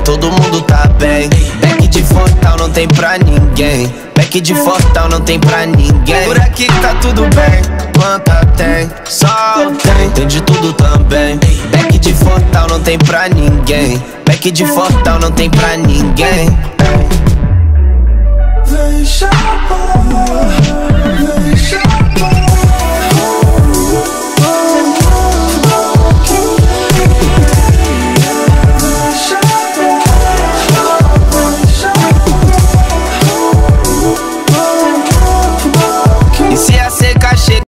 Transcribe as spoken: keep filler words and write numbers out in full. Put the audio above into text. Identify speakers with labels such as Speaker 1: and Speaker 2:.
Speaker 1: todo mundo tá bem. Back de Fortal não tem pra ninguém. Back de Fortal não tem pra ninguém. Por aqui tá tudo bem. Planta tem, sol tem, tem de tudo também. Back de Fortal não tem pra ninguém. Back de Fortal não tem pra ninguém.
Speaker 2: Vem chapa, vem chapa.